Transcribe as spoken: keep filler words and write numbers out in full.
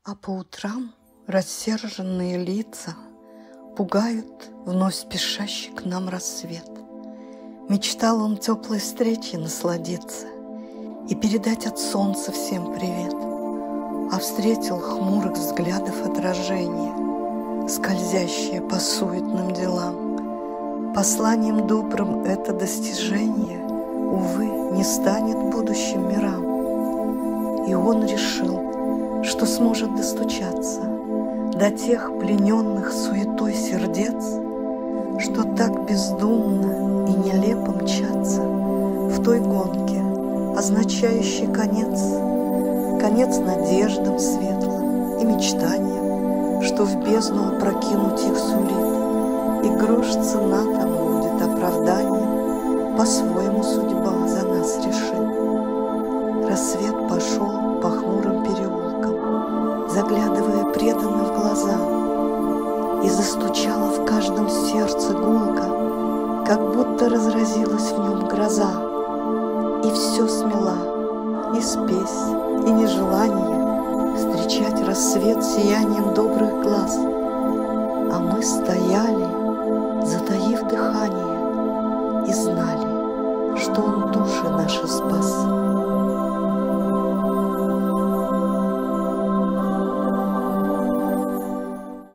А по утрам рассерженные лица пугают вновь спешащий к нам рассвет. Мечтал он теплой встречи насладиться и передать от солнца всем привет, а встретил хмурых взглядов отражение, скользящее по суетным делам. Посланием добрым это достижение, увы, не станет будущим мирам. И он решил, что сможет достучаться до тех плененных суетой сердец, что так бездумно и нелепо мчатся в той гонке, означающей конец, конец надеждам светлым и мечтаниям, что в бездну опрокинуть их сулит. И грош цена тому будет оправдание, по-своему судьба за нас решит. Рассвет пошел по хмурым переулкам, заглядывая преданно в глаза, и застучала в каждом сердце гулко, как будто разразилась в нем гроза. И все смела и спесь, и нежелание встречать рассвет сиянием добрых глаз. А мы стояли, затаив дыхание, и знали, что он души наши спас.